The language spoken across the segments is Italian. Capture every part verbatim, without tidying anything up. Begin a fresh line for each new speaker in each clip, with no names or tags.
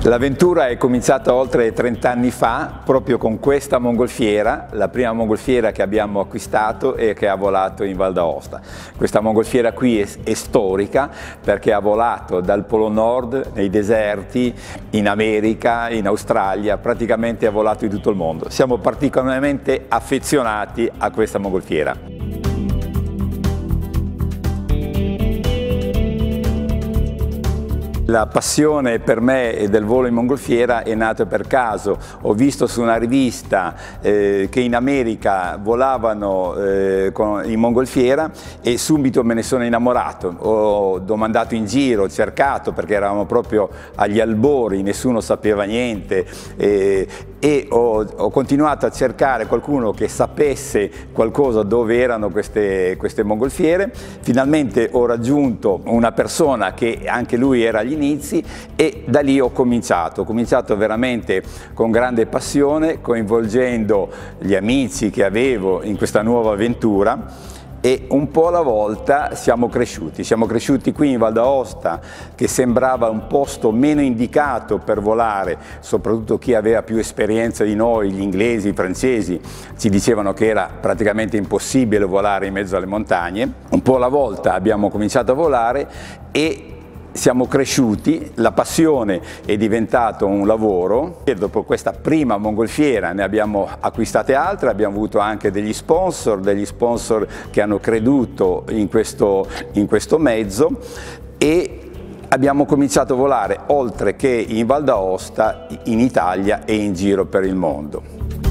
L'avventura è cominciata oltre trenta anni fa, proprio con questa mongolfiera, la prima mongolfiera che abbiamo acquistato e che ha volato in Val d'Aosta. Questa mongolfiera qui è, è storica perché ha volato dal Polo Nord, nei deserti, in America, in Australia, praticamente ha volato in tutto il mondo. Siamo particolarmente affezionati a questa mongolfiera. La passione per me del volo in mongolfiera è nata per caso. Ho visto su una rivista eh, che in America volavano eh, con, in mongolfiera e subito me ne sono innamorato. Ho domandato in giro, ho cercato perché eravamo proprio agli albori, nessuno sapeva niente eh, e ho, ho continuato a cercare qualcuno che sapesse qualcosa dove erano queste, queste mongolfiere. Finalmente ho raggiunto una persona che anche lui era agli inizi e da lì ho cominciato, ho cominciato veramente con grande passione, coinvolgendo gli amici che avevo in questa nuova avventura e un po' alla volta siamo cresciuti, siamo cresciuti qui in Val d'Aosta che sembrava un posto meno indicato per volare, soprattutto chi aveva più esperienza di noi, gli inglesi, i francesi, ci dicevano che era praticamente impossibile volare in mezzo alle montagne. Un po' alla volta abbiamo cominciato a volare e siamo cresciuti, la passione è diventato un lavoro e dopo questa prima mongolfiera ne abbiamo acquistate altre, abbiamo avuto anche degli sponsor, degli sponsor che hanno creduto in questo, in questo mezzo e abbiamo cominciato a volare oltre che in Val d'Aosta, in Italia e in giro per il mondo.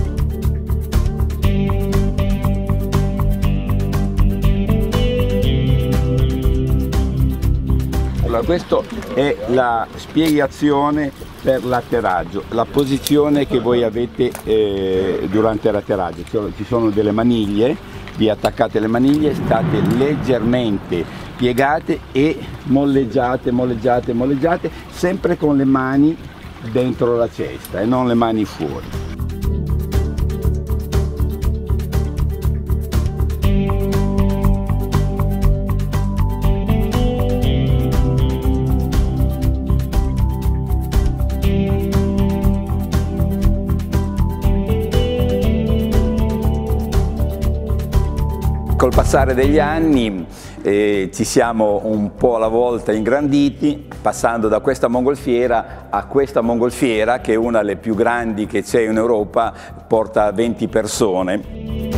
Allora, questa è la spiegazione per l'atterraggio, la posizione che voi avete eh, durante l'atterraggio. Ci sono delle maniglie, vi attaccate le maniglie, state leggermente piegate e molleggiate, molleggiate, molleggiate, sempre con le mani dentro la cesta e non le mani fuori. Col passare degli anni eh, ci siamo un po' alla volta ingranditi, passando da questa mongolfiera a questa mongolfiera che è una delle più grandi che c'è in Europa, porta venti persone.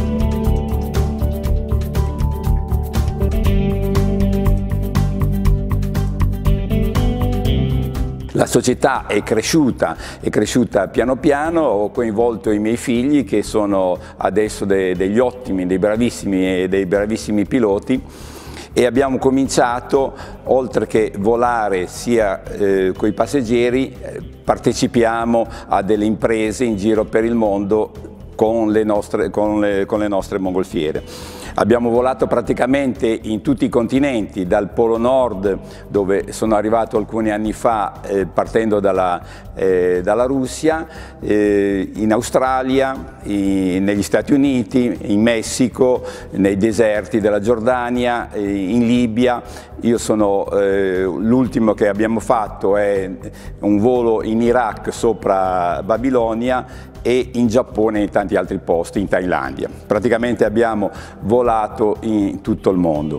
La società è cresciuta, è cresciuta piano piano, ho coinvolto i miei figli che sono adesso de, degli ottimi, dei bravissimi e dei bravissimi piloti e abbiamo cominciato, oltre che volare sia eh, con i passeggeri, eh, partecipiamo a delle imprese in giro per il mondo con le nostre, con le, con le nostre mongolfiere. Abbiamo volato praticamente in tutti i continenti, dal Polo Nord, dove sono arrivato alcuni anni fa eh, partendo dalla, eh, dalla Russia, eh, in Australia, in, negli Stati Uniti, in Messico, nei deserti della Giordania, eh, in Libia. Io sono, eh, l'ultimo che abbiamo fatto è un volo in Iraq sopra Babilonia e in Giappone e in tanti altri posti, in Thailandia. Praticamente abbiamo volato in tutto il mondo.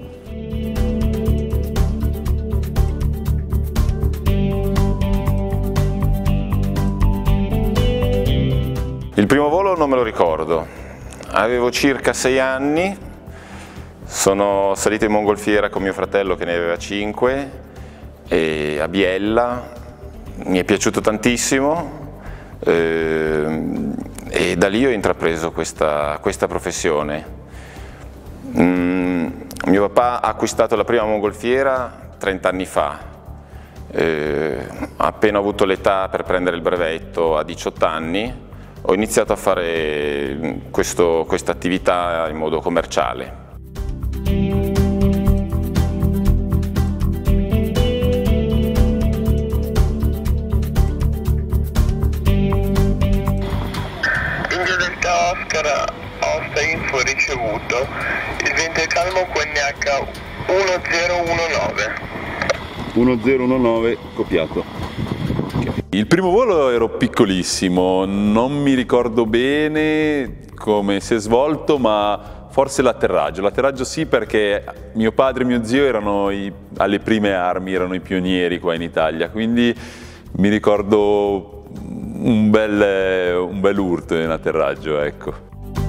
Il primo volo non me lo ricordo, avevo circa sei anni, sono salito in mongolfiera con mio fratello che ne aveva cinque e a Biella, mi è piaciuto tantissimo. Eh, e da lì ho intrapreso questa, questa professione. Mm, mio papà ha acquistato la prima mongolfiera trenta anni fa, eh, appena ho avuto l'età per prendere il brevetto a diciotto anni ho iniziato a fare questa attività in modo commerciale.
Oscar, Aosta Info ricevuto, il vento è calmo Q N H uno zero uno nove.
uno zero uno nove copiato. Il primo volo ero piccolissimo, non mi ricordo bene come si è svolto, ma forse l'atterraggio. L'atterraggio sì, perché mio padre e mio zio erano i, alle prime armi, erano i pionieri qua in Italia, quindi mi ricordo un bel, un bel urto in atterraggio, ecco.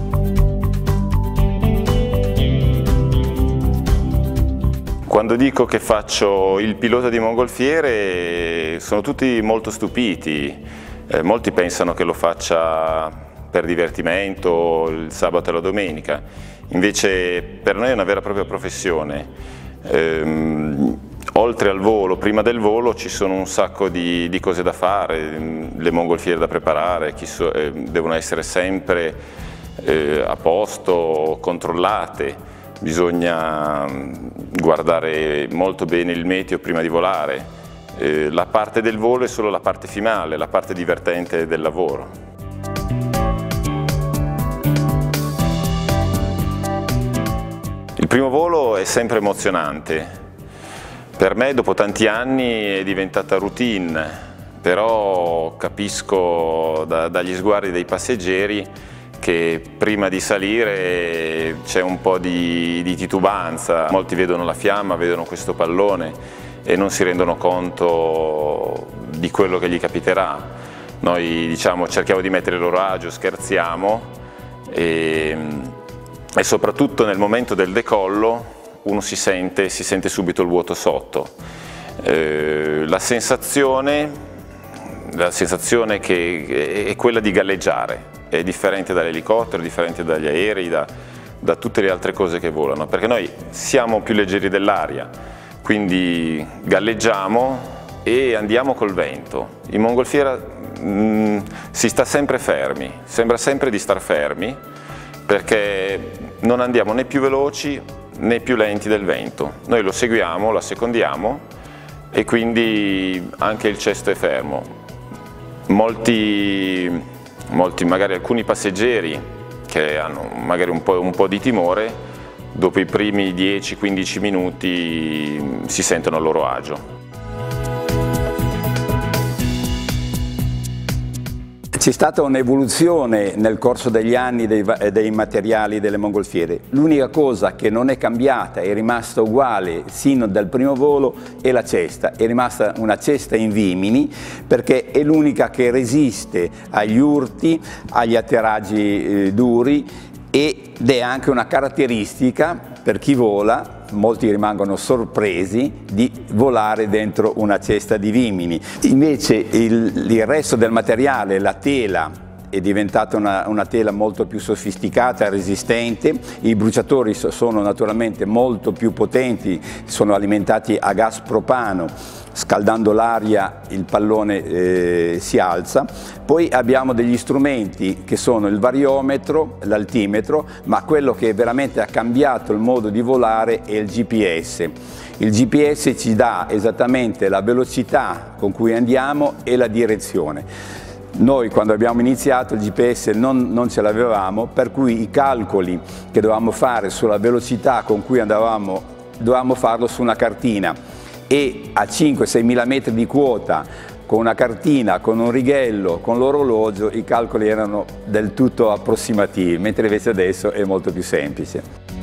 Quando dico che faccio il pilota di mongolfiere sono tutti molto stupiti, eh, molti pensano che lo faccia per divertimento il sabato e la domenica, invece per noi è una vera e propria professione. Ehm, oltre al volo, prima del volo ci sono un sacco di, di cose da fare, le mongolfiere da preparare, chi so, eh, devono essere sempre eh, a posto, controllate. Bisogna guardare molto bene il meteo prima di volare. Eh, la parte del volo è solo la parte finale, la parte divertente del lavoro. Il primo volo è sempre emozionante. Per me dopo tanti anni è diventata routine, però capisco da, dagli sguardi dei passeggeri che prima di salire c'è un po' di, di titubanza, molti vedono la fiamma, vedono questo pallone e non si rendono conto di quello che gli capiterà. Noi diciamo, cerchiamo di mettere il loro agio, scherziamo e, e soprattutto nel momento del decollo uno si sente, si sente subito il vuoto sotto. Eh, la sensazione, la sensazione che è quella di galleggiare. È differente dall'elicottero, è differente dagli aerei, da, da tutte le altre cose che volano, perché noi siamo più leggeri dell'aria, quindi galleggiamo e andiamo col vento. In mongolfiera mh, si sta sempre fermi, sembra sempre di star fermi, perché non andiamo né più veloci né più lenti del vento. Noi lo seguiamo, lo assecondiamo e quindi anche il cesto è fermo. Molti Molti, magari alcuni passeggeri che hanno magari un po', un po' di timore, dopo i primi dieci quindici minuti si sentono a loro agio.
C'è stata un'evoluzione nel corso degli anni dei, dei materiali delle mongolfiere. L'unica cosa che non è cambiata, è rimasta uguale sino dal primo volo, è la cesta. È rimasta una cesta in vimini perché è l'unica che resiste agli urti, agli atterraggi eh, duri, ed è anche una caratteristica per chi vola. Molti rimangono sorpresi di volare dentro una cesta di vimini. Invece il, il resto del materiale, la tela, è diventata una, una tela molto più sofisticata, resistente. I bruciatori sono naturalmente molto più potenti, sono alimentati a gas propano. Scaldando l'aria il pallone eh, si alza. Poi abbiamo degli strumenti che sono il variometro, l'altimetro, ma quello che veramente ha cambiato il modo di volare è il G P S. Il G P S ci dà esattamente la velocità con cui andiamo e la direzione. Noi quando abbiamo iniziato il G P S non, non ce l'avevamo, per cui i calcoli che dovevamo fare sulla velocità con cui andavamo, dovevamo farlo su una cartina. E a cinque sei mila metri di quota, con una cartina, con un righello, con l'orologio, i calcoli erano del tutto approssimativi, mentre invece adesso è molto più semplice.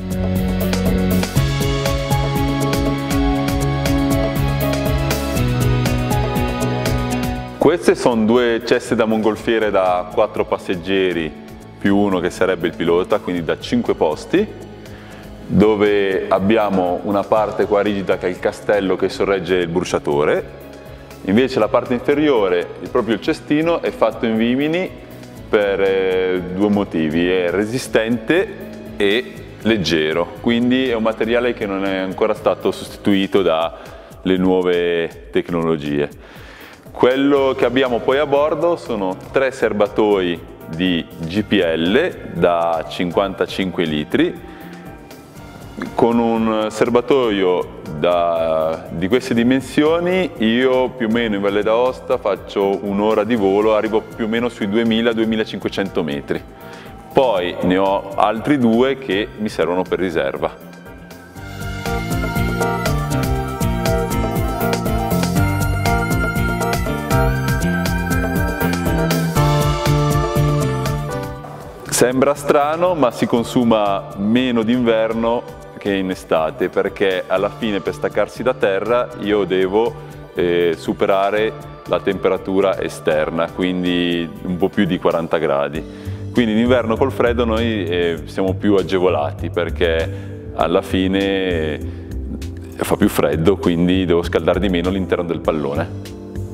Queste sono due ceste da mongolfiere da quattro passeggeri più uno che sarebbe il pilota, quindi da cinque posti, dove abbiamo una parte qua rigida che è il castello che sorregge il bruciatore, invece la parte inferiore, proprio il cestino, è fatto in vimini per eh, due motivi: è resistente e leggero, quindi è un materiale che non è ancora stato sostituito dalle nuove tecnologie. Quello che abbiamo poi a bordo sono tre serbatoi di G P L da cinquantacinque litri, con un serbatoio da, di queste dimensioni. Io più o meno in Valle d'Aosta faccio un'ora di volo, arrivo più o meno sui duemila duemilacinquecento metri. Poi ne ho altri due che mi servono per riserva. Sembra strano, ma si consuma meno d'inverno che in estate, perché alla fine per staccarsi da terra io devo eh, superare la temperatura esterna, quindi un po' più di quaranta gradi. Quindi in inverno col freddo noi eh, siamo più agevolati, perché alla fine eh, fa più freddo, quindi devo scaldare di meno all'interno del pallone.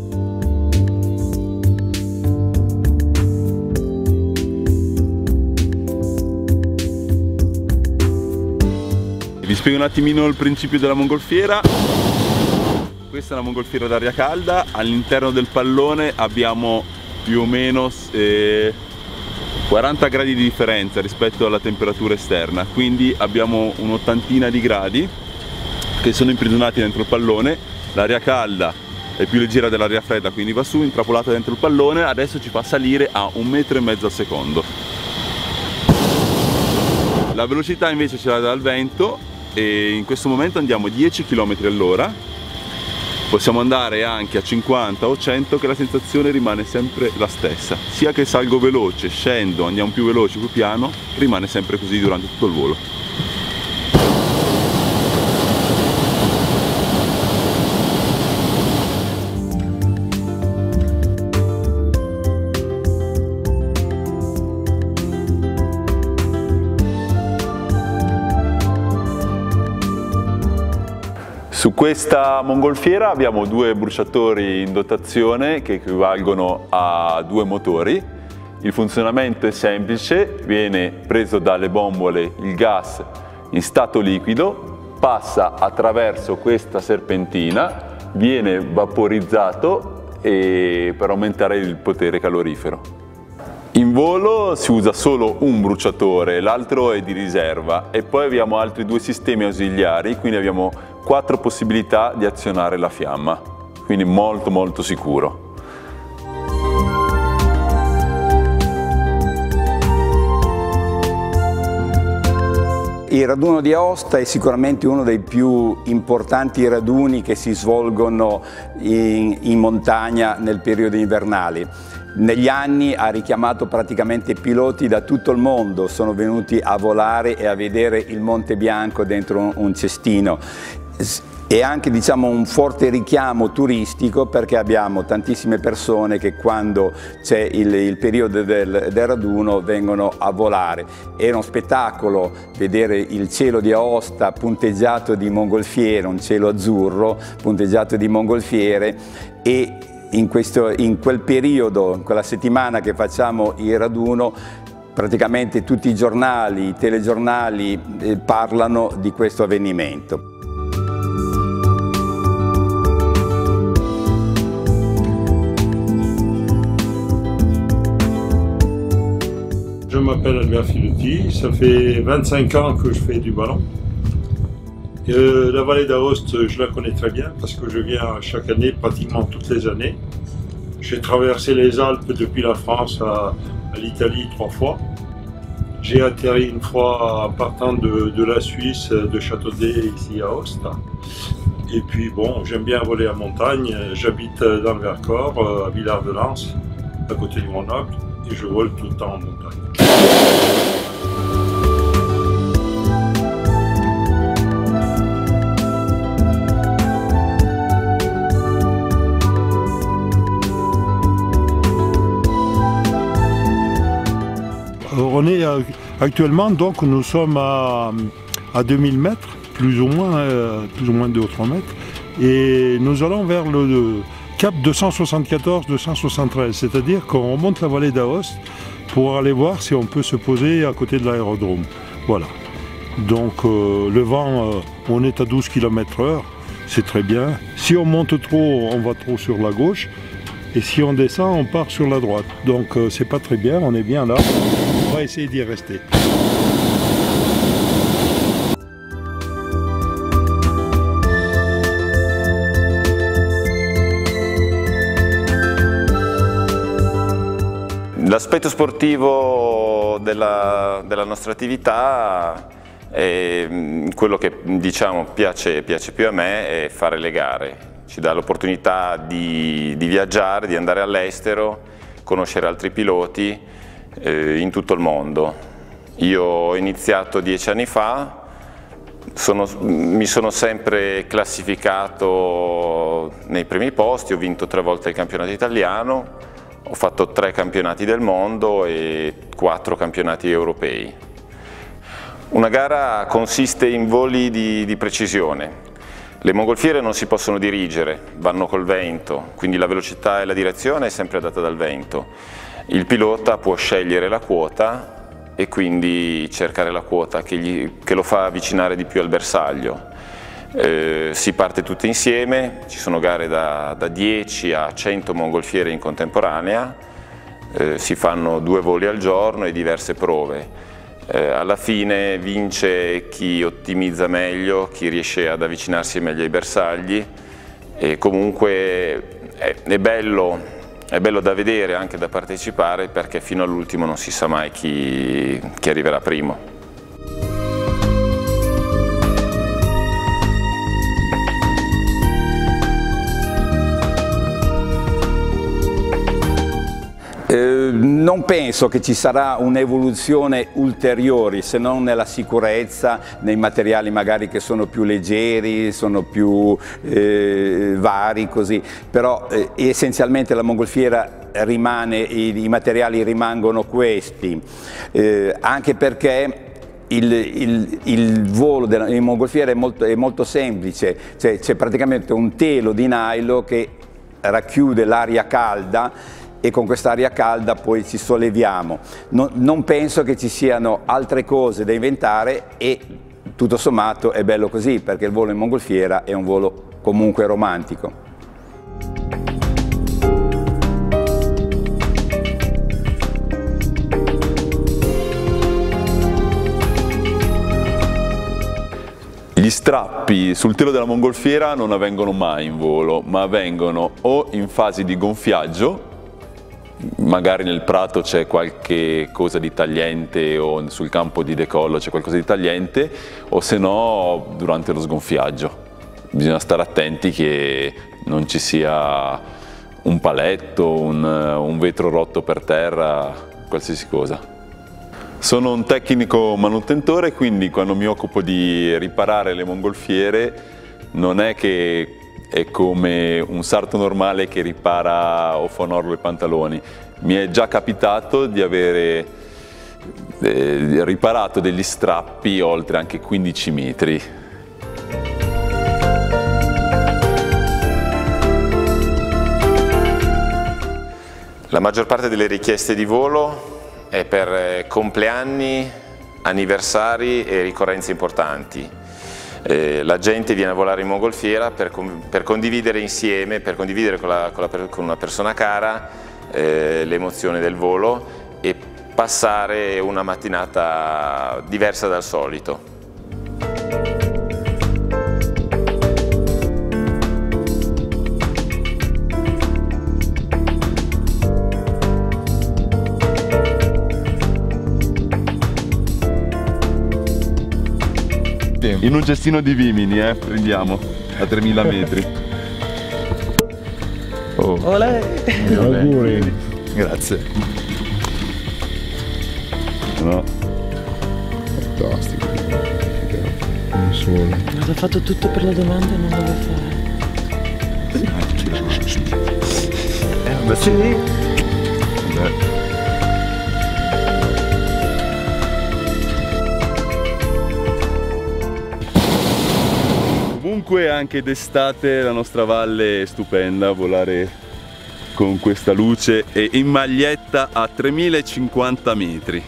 Vi spiego un attimino il principio della mongolfiera. Questa è una mongolfiera d'aria calda, all'interno del pallone abbiamo più o meno eh, quaranta gradi di differenza rispetto alla temperatura esterna, quindi abbiamo un'ottantina di gradi che sono imprigionati dentro il pallone. L'aria calda è più leggera dell'aria fredda, quindi va su, intrappolata dentro il pallone, adesso ci fa salire a un metro e mezzo al secondo. La velocità invece ce l'ha dal vento e in questo momento andiamo a dieci chilometri all'ora, possiamo andare anche a cinquanta o cento, che la sensazione rimane sempre la stessa, sia che salgo veloce, scendo, andiamo più veloce, più piano, rimane sempre così durante tutto il volo. Su questa mongolfiera abbiamo due bruciatori in dotazione che equivalgono a due motori. Il funzionamento è semplice, viene preso dalle bombole il gas in stato liquido, passa attraverso questa serpentina, viene vaporizzato e per aumentare il potere calorifero. In volo si usa solo un bruciatore, l'altro è di riserva, e poi abbiamo altri due sistemi ausiliari, quindi abbiamo quattro possibilità di azionare la fiamma, quindi molto molto sicuro.
Il raduno di Aosta è sicuramente uno dei più importanti raduni che si svolgono in, in montagna nel periodo invernale. Negli anni ha richiamato praticamente piloti da tutto il mondo, sono venuti a volare e a vedere il Monte Bianco dentro un, un cestino. E anche, diciamo, un forte richiamo turistico, perché abbiamo tantissime persone che quando c'è il, il periodo del, del raduno vengono a volare. È uno spettacolo vedere il cielo di Aosta punteggiato di mongolfiere, un cielo azzurro punteggiato di mongolfiere, e in, questo, in quel periodo, in quella settimana che facciamo il raduno, praticamente tutti i giornali, i telegiornali eh, parlano di questo avvenimento.
Je m'appelle Albert Filotti, ça fait vingt-cinq ans que je fais du ballon. Euh, la vallée d'Aoste, je la connais très bien parce que je viens chaque année, pratiquement toutes les années. J'ai traversé les Alpes depuis la France à, à l'Italie trois fois. J'ai atterri une fois en partant de, de la Suisse, de Châteaudet, ici à Aoste. Et puis bon, j'aime bien voler en montagne. J'habite dans le Vercors, à Villard-de-Lans, à côté du Grenoble, et je vole tout le temps en montagne. On est actuellement, donc nous sommes à, à deux mille mètres, plus ou moins, euh, plus ou moins deux ou trois mètres, et nous allons vers le, le cap deux cent soixante-quatorze deux cent soixante-treize, c'est-à-dire qu'on remonte la vallée d'Aoste pour aller voir si on peut se poser à côté de l'aérodrome. Voilà. Donc euh, le vent, euh, on est à douze kilomètres heure, c'est très bien. Si on monte trop, on va trop sur la gauche, et si on descend, on part sur la droite. Donc euh, c'est pas très bien, on est bien là. On va essayer d'y rester.
L'aspetto sportivo della, della nostra attività è quello che, diciamo, piace, piace più a me, è fare le gare. Ci dà l'opportunità di, di viaggiare, di andare all'estero, conoscere altri piloti, eh, in tutto il mondo. Io ho iniziato dieci anni fa, sono, mi sono sempre classificato nei primi posti, ho vinto tre volte il campionato italiano, ho fatto tre campionati del mondo e quattro campionati europei. Una gara consiste in voli di, di precisione. Le mongolfiere non si possono dirigere, vanno col vento, quindi la velocità e la direzione è sempre data dal vento. Il pilota può scegliere la quota e quindi cercare la quota che, gli, che lo fa avvicinare di più al bersaglio. Eh, si parte tutti insieme, ci sono gare da, da dieci a cento mongolfiere in contemporanea, eh, si fanno due voli al giorno e diverse prove. Eh, alla fine vince chi ottimizza meglio, chi riesce ad avvicinarsi meglio ai bersagli e comunque è, è, bello, è bello da vedere, anche da partecipare, perché fino all'ultimo non si sa mai chi, chi arriverà primo.
Eh, non penso che ci sarà un'evoluzione ulteriore, se non nella sicurezza, nei materiali magari che sono più leggeri, sono più eh, vari, così. Però eh, essenzialmente la mongolfiera rimane, i, i materiali rimangono questi, eh, anche perché Il, il, il volo della in mongolfiera è molto, è molto semplice, c'è praticamente un telo di nylon che racchiude l'aria calda e con quest'aria calda poi ci solleviamo. Non, non penso che ci siano altre cose da inventare e tutto sommato è bello così, perché il volo in mongolfiera è un volo comunque romantico.
Gli strappi sul telo della mongolfiera non avvengono mai in volo, ma avvengono o in fase di gonfiaggio, magari nel prato c'è qualche cosa di tagliente o sul campo di decollo c'è qualcosa di tagliente, o se no durante lo sgonfiaggio. Bisogna stare attenti che non ci sia un paletto, un, un vetro rotto per terra, qualsiasi cosa. Sono un tecnico manutentore, quindi quando mi occupo di riparare le mongolfiere non è che è come un sarto normale che ripara o fa un orlo ai pantaloni. Mi è già capitato di avere eh, riparato degli strappi oltre anche quindici metri.
La maggior parte delle richieste di volo è per compleanni, anniversari e ricorrenze importanti. Eh, la gente viene a volare in mongolfiera per, per condividere insieme, per condividere con, la, con, la, con una persona cara eh, l'emozione del volo e passare una mattinata diversa dal solito.
In un cestino di vimini, eh, prendiamo a tremila metri. Oh.
Olè! Auguri!
Grazie. No.
Fantastico. Non solo.
Ho fatto tutto per la domanda e non lo vuoi fare.
Eh, vabbè, sì. Vabbè. Comunque anche d'estate la nostra valle è stupenda, volare con questa luce e in maglietta a tremilacinquanta metri.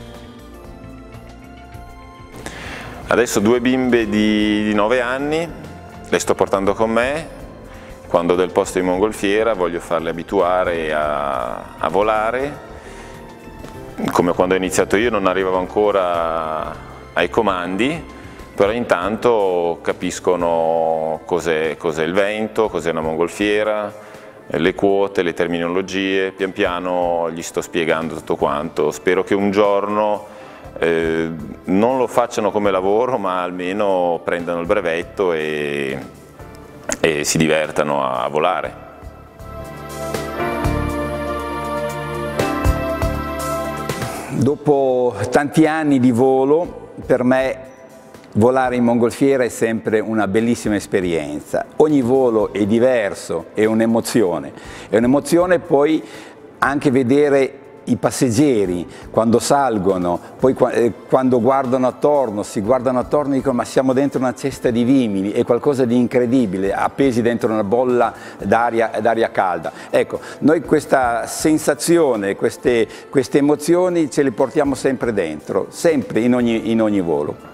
Adesso due bimbe di, di nove anni, le sto portando con me, quando ho del posto in mongolfiera voglio farle abituare a, a volare, come quando ho iniziato io non arrivavo ancora ai comandi, però intanto capiscono cos'è cos'è il vento, cos'è una mongolfiera, le quote, le terminologie, pian piano gli sto spiegando tutto quanto. Spero che un giorno eh, non lo facciano come lavoro, ma almeno prendano il brevetto e, e si divertano a, a volare.
dopo tanti anni di volo, per me volare in mongolfiera è sempre una bellissima esperienza. Ogni volo è diverso, è un'emozione. È un'emozione poi anche vedere i passeggeri quando salgono, poi quando guardano attorno, si guardano attorno e dicono ma siamo dentro una cesta di vimini, è qualcosa di incredibile, appesi dentro una bolla d'aria calda. Ecco, noi questa sensazione, queste, queste emozioni ce le portiamo sempre dentro, sempre in ogni, in ogni volo.